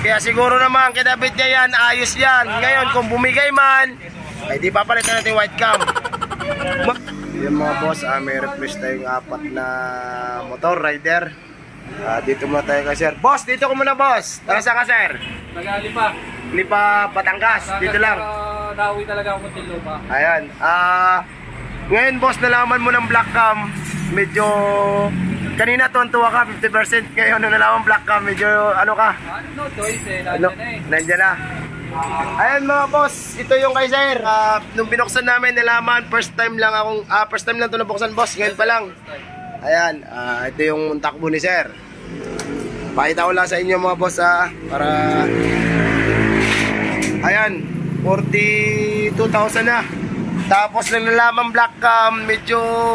Kaya siguro naman kinabit niya yan, ayos yan. Ngayon kung bumigay man, ay di papalitan natin white cam. Yung mga boss, may replace tayong 4 na motor rider. Dito muna tayo kay sir. Boss, dito ko muna boss. Taga saan ka sir? Taga-Lipa. Lipa, Batangas. Dito lang. Dawi talaga ako ng lupa. Ayan. Ngayon boss, nalaman mo ng black cam. Medyo kanina tuwan-tuwa ka 50%. Ngayon nalaman black cam, medyo ano ka? No choice eh. Nandiyan na. Ayan mga boss, ito yung kay sir. Nung binuksan namin, nalaman first time lang ito nabuksan boss. Ngayon pa lang. Ayan, ito yung takbo ni sir. Pakita ko lang sa inyo mga boss para ayan, 42,000 na. Tapos nang nalaman black cam, medyo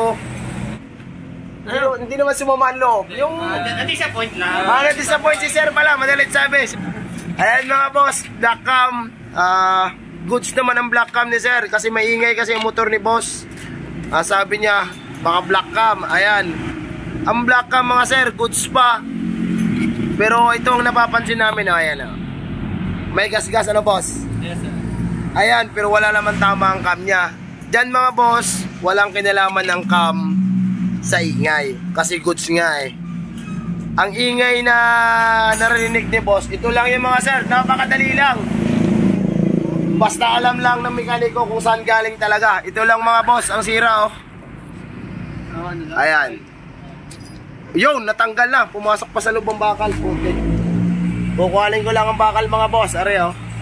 hindi naman sumamaan loob. Yung na-disappoint lang. Na-disappoint si sir pala, madalit sabi. Ayan mga boss, black cam, goods naman ang black cam ni sir kasi maingay kasi yung motor ni boss. Sabi niya, baka black cam. Ayan, ang black cam mga sir, goods pa. Pero ito ang napapansin namin, ayan may gas-gas ano boss? Yes sir. Ayan, pero wala naman tama ang cam niya. Diyan mga boss, walang kinalaman ng cam sa ingay kasi goods nga eh. Ang ingay na narinig ni boss, ito lang yung mga sir, napakadali lang. Basta alam lang ng mekaniko kung saan galing talaga. Ito lang mga boss, ang sira Ayan. Yun, natanggal na. Pumasok pa sa loob ang bakal. Okay. Kukuhanin ko lang ang bakal mga boss. Are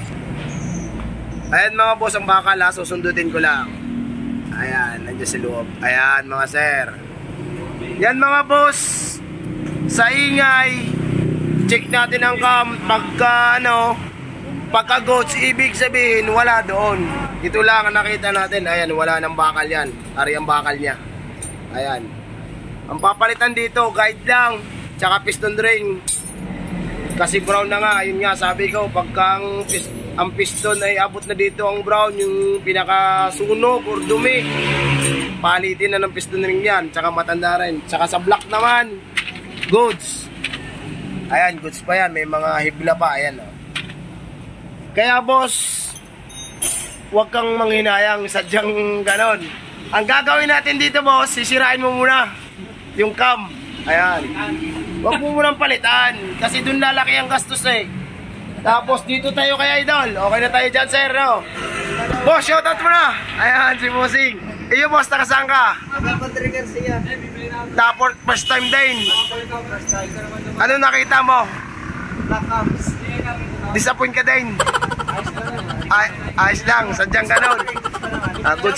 Ayan mga boss ang bakal susundutin ko lang. Ayan, nandiyan sa loob. Ayan mga sir. Yan mga boss. Sa ingay, check natin ang cam. Pagka goods, ibig sabihin wala doon. Ito lang ang nakita natin. Ayan, wala ng bakal yan. Ari ang bakal niya. Ayan. Ang papalitan dito, guide lang, tsaka piston ring. Kasi brown na nga, yun nga sabi ko, pagka ang piston ay abot na dito ang brown, yung pinakasunog or dumi, palitin na ng piston ring yan, tsaka matanda rin. Tsaka sa black naman, goods. Ayan, goods pa yan, may mga hibla pa, ayan Kaya boss, huwag kang manghinayang, sadyang ganon. Ang gagawin natin dito boss, sisirain mo muna yung cam. Ayan. Huwag mo munang palitan kasi dun lalaki ang gastos Tapos dito tayo kay Idol. Okay na tayo dyan sir Boss, shoutout mo na. Ayan si Bossing. Iyo boss, nakasaan ka? Tapos first time din. Ano nakita mo? Black cams. Disappoint ka din. Ayos lang, sadyang ganon. Goods.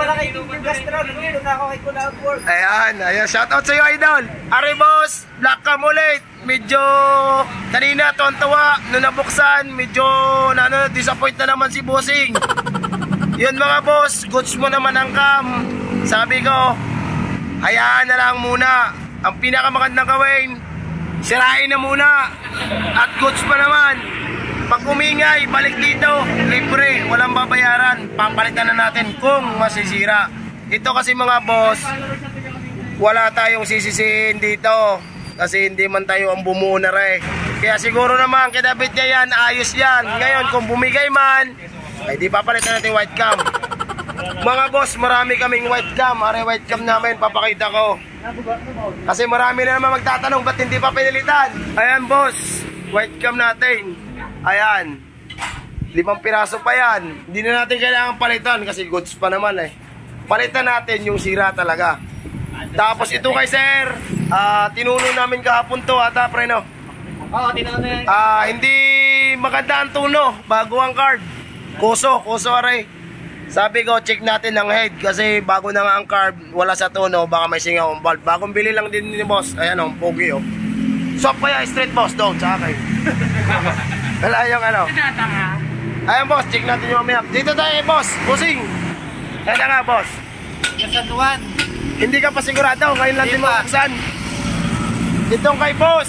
Ayan, shoutout sa iyo Idol. Ari boss, black cam ulit. Medyo kanina tontawa nung nabuksan, medyo disappoint na naman si Bossing. Yun mga boss, goods mo naman ang cam. Sabi ko, hayaan na lang muna. Ang pinakamagandang gawin, sirain na muna. At goods pa naman. Pag umingay, balik dito, libre, walang babayaran. Papalitan na natin kung masisira. Ito kasi mga boss, wala tayong sisisihin dito. Kasi hindi man tayo ang bumuo na Kaya siguro naman, kinabit niya yan, ayos yan. Ngayon, kung bumigay man, ay di papalitan natin white cam. Mga boss, marami kaming white cam. White cam namin, papakita ko. Kasi marami na naman magtatanong, ba't hindi pa pinilitan? Ayan boss, white cam natin. Ayan, 5 piraso pa yan. Hindi na natin kailangan palitan kasi goods pa naman Palitan natin yung sira talaga. Tapos ito kay sir, tinuno namin kahapon to pre no? Oo, tinuno yan. Hindi maganda ang tuno, bago ang card. Kuso Sabi ko, check natin ang head kasi bago na nga ang carb, wala sa tuno, baka may singaw ang valve. Bagong bili lang din ni boss. Ayan pogi Swap kaya straight boss doon sa akin. Wala yung Ayan boss, check natin yung mamaya. Dito tayo boss, Bossing. Kaya nga boss. Kasanduan. Hindi ka pa sigurado, ngayon lang din mabuksan. Itong kay boss.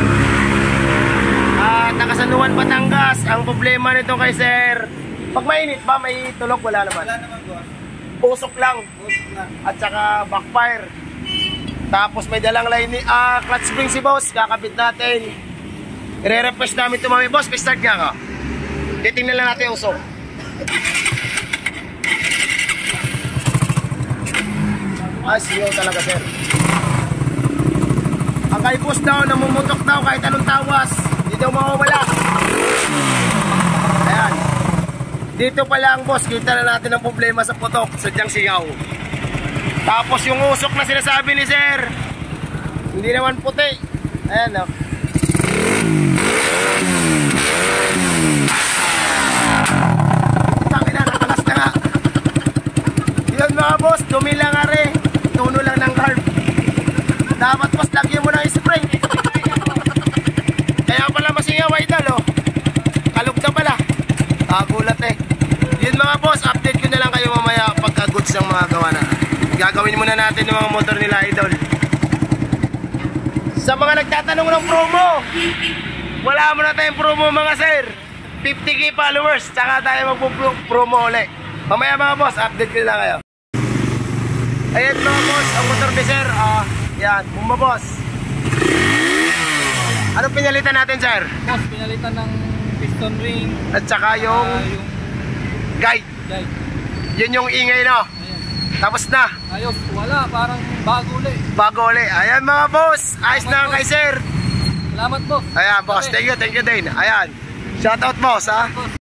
Nakasanduan Batangas. Ang problema nito kay sir, pag mainit ba, may tulog? Wala naman. Wala naman boss. Usok lang. At saka backfire. Tapos may dalang line clutch spring si boss, kakabit natin. I-refresh namin ito mami. Boss, start nga ka. Titingnan lang natin yung usok. Ay, siyo talaga sir. Ang kay boss daw, namumutok daw kahit anong tawas. Hindi daw mawawala. Ayan. Dito pa lang boss, kita na natin ang problema sa putok. Sadyang sigaw. Tapos yung usok na sinasabi ni sir, hindi naman puti. Ayan o. Sabi na, nakalas na nga. Yun mga boss, dumi lang are. Tuno lang ng carb. Dapat boss, lagyan mo ng spray. Kaya pala masingaw idol o. Kalog na pala. Kagulat eh. Yun mga boss, update ko na lang kayo mamaya pagka-goods ng mga gawa na. Gagawin muna natin yung mga motor nila idol. Sa mga nagtatanong ng promo, wala muna tayong promo mga sir. 50k followers, tsaka tayo magpo-promo ulit. Mamaya mga boss, update ko na lang kayo. Ayan mga boss, ang motor ni sir. Yan, bumba boss. Anong pinalitan natin sir? Boss, pinalitan ng piston ring. At saka yung guide. Yun yung ingay no? Tapos na. Ayos, wala, parang bago ulit. Bago ulit. Ayan mga boss. Ayos na kay sir. Salamat boss. Ayan boss. Thank you din. Ayan. Shout out boss ha.